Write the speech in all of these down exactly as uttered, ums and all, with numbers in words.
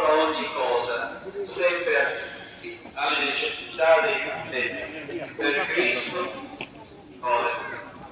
sopra ogni cosa, sempre alle necessità dei credenti, per Cristo. Ora.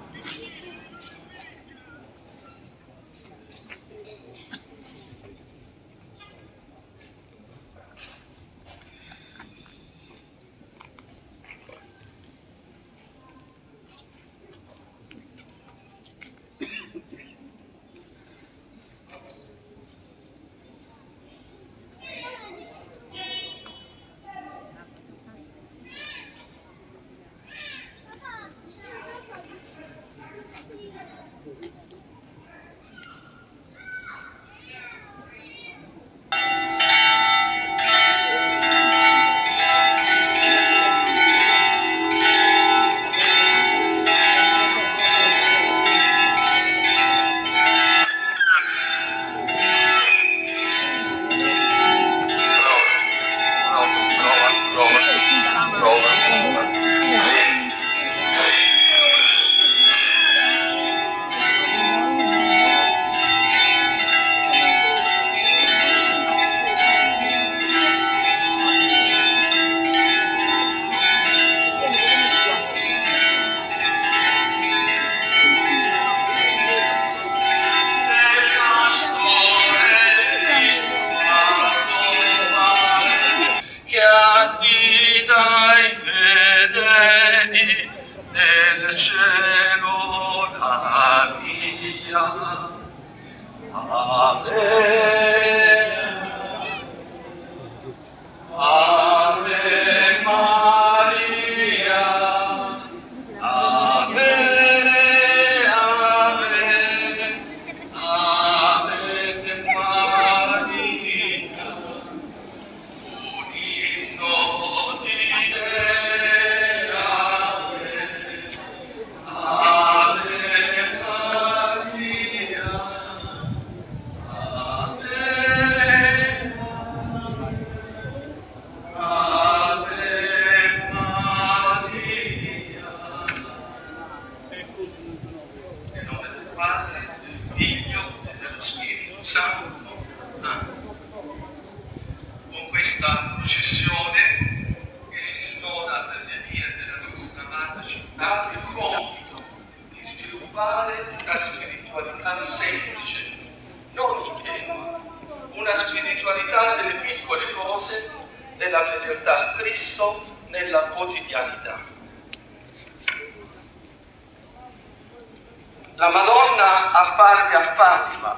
La Madonna apparve a Fatima,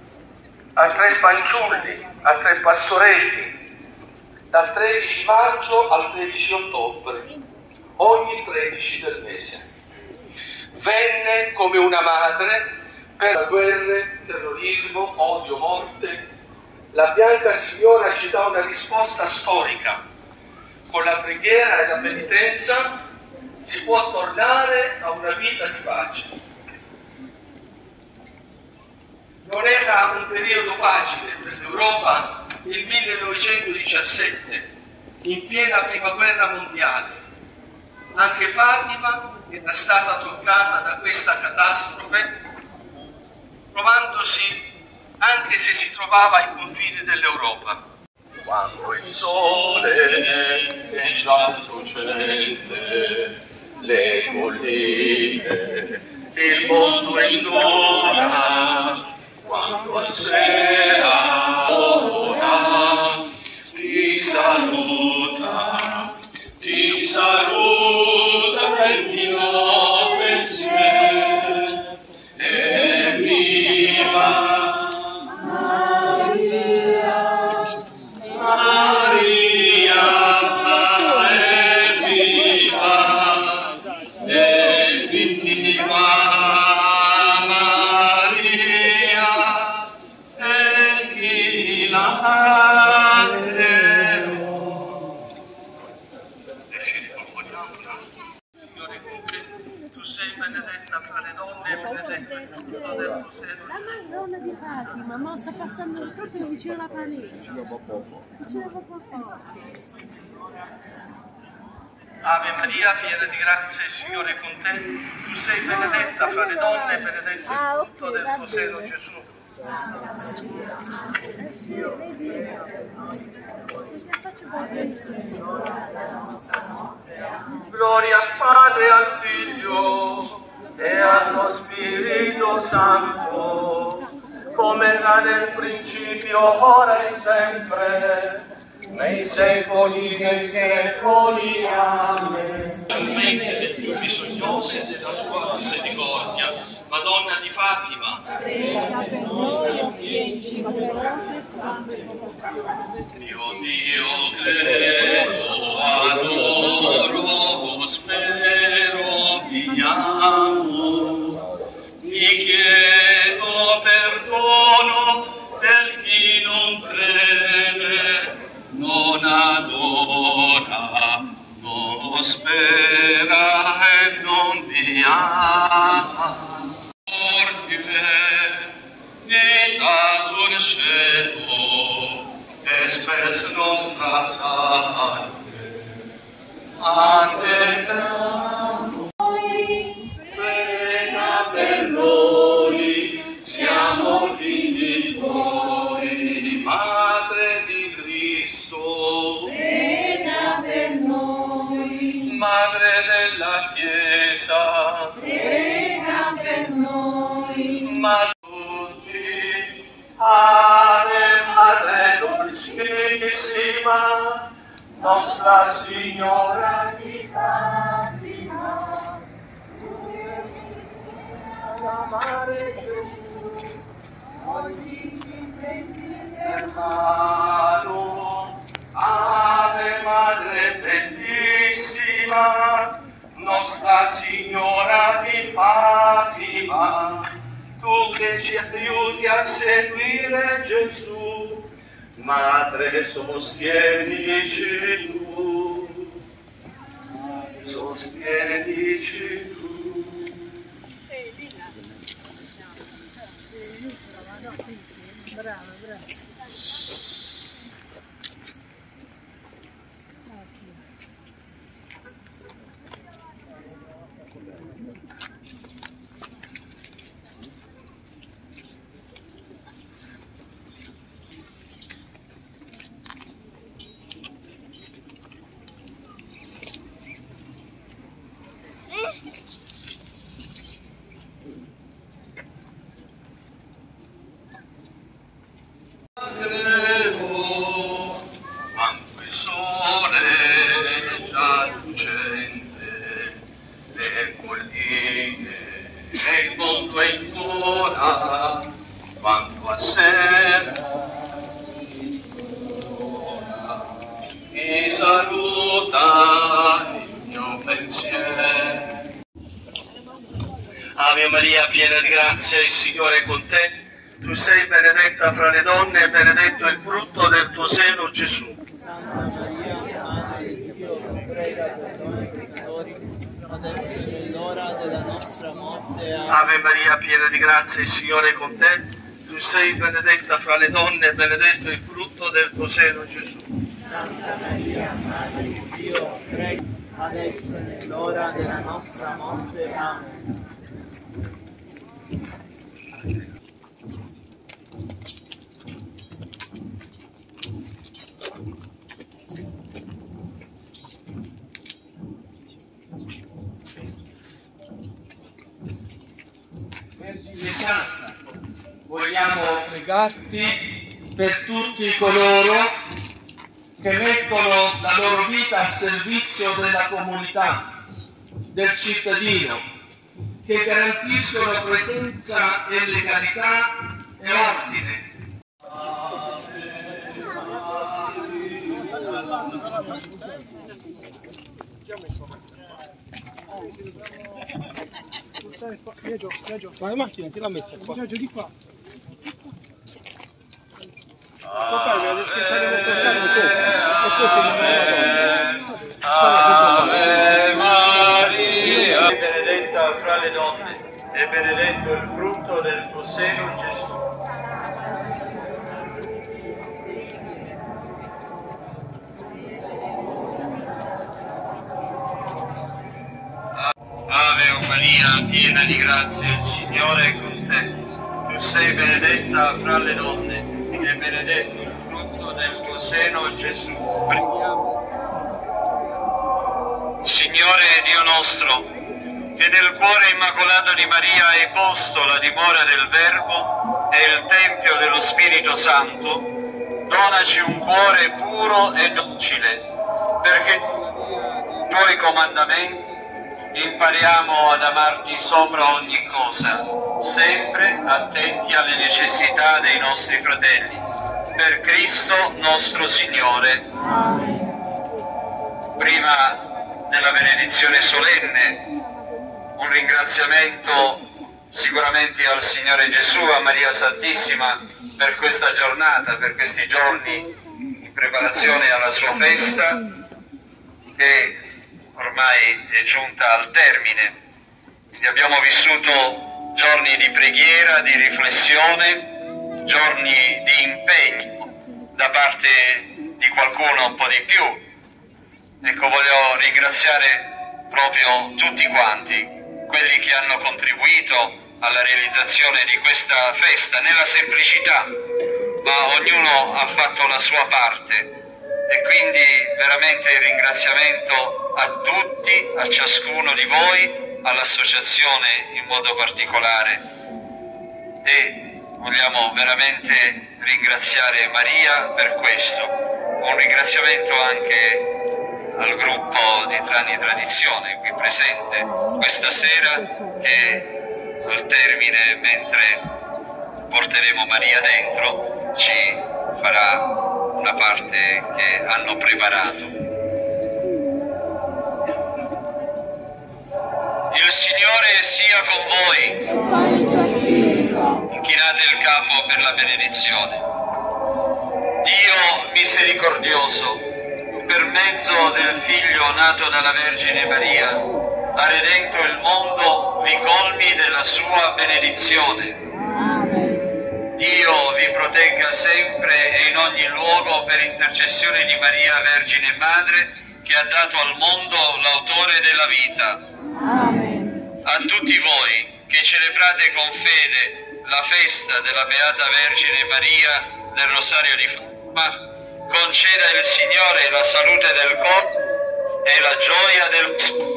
a tre fanciulli, a tre pastorelli, dal tredici maggio al tredici ottobre, ogni tredici del mese. Venne come una madre per guerre, terrorismo, odio, morte. La Bianca Signora ci dà una risposta storica. Con la preghiera e la penitenza si può tornare a una vita di pace. Non era un periodo facile per l'Europa il millenovecentodiciassette, in piena prima guerra mondiale. Anche Fatima era stata toccata da questa catastrofe, trovandosi, anche se si trovava ai confini dell'Europa. Quando il sole è già lucente, le colline, il mondo ignora. Quando a sera ora ti saluta, ti saluta il mio pensiero, e viva Maria, Maria, e viva, e viva. Signore con te, tu sei benedetta fra le donne e benedetto il frutto del tuo seno. La Madonna di Fatima, ma sta passando proprio vicino alla parete. Vicino a poco. Vicino a poco. Ave Maria, piena di grazia, il Signore è con te. Tu sei benedetta fra le donne e benedetto il frutto del tuo seno, Gesù. Gloria al Padre, al Figlio e allo Spirito Santo, come era nel principio, ora e sempre, nei secoli dei secoli. Amen. Del più bisognose della tua misericordia, Madonna di Fatima, prega per noi, o peccatori, santo. Dio Dio credo, adoro, spero, vi amo, vi chiedo perdono per chi non crede, non adora, non spera e non vi ama. Vita d'un cielo, espes nostra salve. Amen. Prega per noi, siamo figli tuoi, Madre di Cristo. Prega per noi, Madre della Chiesa. prega per noi. Ma Ave Madre dolcissima, Nostra Signora di Fatima, amare Gesù, oggi ci prendi per mano. Ave Madre bellissima, Nostra Signora di Fatima, tu che ci aiuti a seguire Gesù, Madre sostienici tu, sostienici tu. Brava, brava. credo, quanto il sole già lucente, le colline e il mondo è intorno, quanto a sera mi saluta il mio pensiero. Ave Maria, piena di grazia, il Signore è con te. Tu sei benedetta fra le donne e benedetto il frutto del tuo seno, Gesù. Santa Maria, Madre di Dio, prega per noi peccatori, adesso è l'ora della nostra morte. Amen. Ave Maria, piena di grazia, il Signore è con te. Tu sei benedetta fra le donne e benedetto il frutto del tuo seno, Gesù. Santa Maria, Madre di Dio, prega adesso è l'ora della nostra morte. Amen. Vergine Santa, vogliamo pregarti per tutti coloro che mettono la loro vita a servizio della comunità, del cittadino, che garantiscono presenza e legalità e ordine. Ma la macchina chi l'ha messa qua? Giorgio di qua. Ave Maria, benedetta fra le donne e benedetto il frutto del tuo seno, Gesù. Ave Maria, piena di grazia, il Signore è con te. Tu sei benedetta fra le donne e benedetto il seno Gesù. Signore Dio nostro, che nel cuore immacolato di Maria hai posto la dimora del Verbo e il Tempio dello Spirito Santo, donaci un cuore puro e docile, perché i tuoi comandamenti impariamo ad amarti sopra ogni cosa, sempre attenti alle necessità dei nostri fratelli. Per Cristo nostro Signore. Prima della benedizione solenne, un ringraziamento sicuramente al Signore Gesù, a Maria Santissima, per questa giornata, per questi giorni in preparazione alla sua festa, che ormai è giunta al termine. Quindi abbiamo vissuto giorni di preghiera, di riflessione, giorni di impegno da parte di qualcuno un po' di più. Ecco, voglio ringraziare proprio tutti quanti, quelli che hanno contribuito alla realizzazione di questa festa, nella semplicità, ma ognuno ha fatto la sua parte. E quindi veramente il ringraziamento a tutti, a ciascuno di voi, all'associazione in modo particolare. E vogliamo veramente ringraziare Maria per questo. Un ringraziamento anche al gruppo di Trani Tradizione qui presente questa sera, che al termine, mentre porteremo Maria dentro, ci farà una parte che hanno preparato. Il Signore sia con voi. Inchinate il capo per la benedizione. Dio misericordioso, per mezzo del Figlio nato dalla Vergine Maria, ha redento il mondo, vi colmi della sua benedizione. Dio vi protegga sempre e in ogni luogo per intercessione di Maria Vergine Madre, che ha dato al mondo l'autore della vita. A tutti voi che celebrate con fede la festa della Beata Vergine Maria del Rosario di Fatima, conceda il Signore la salute del corpo e la gioia del spirito.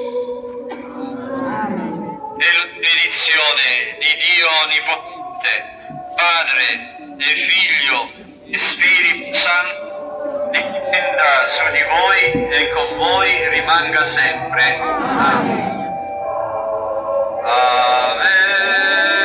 E la benedizione di Dio Onnipotente, Padre e Figlio e Spirito Santo, discenda su di voi e con voi rimanga sempre. Amen. Amen.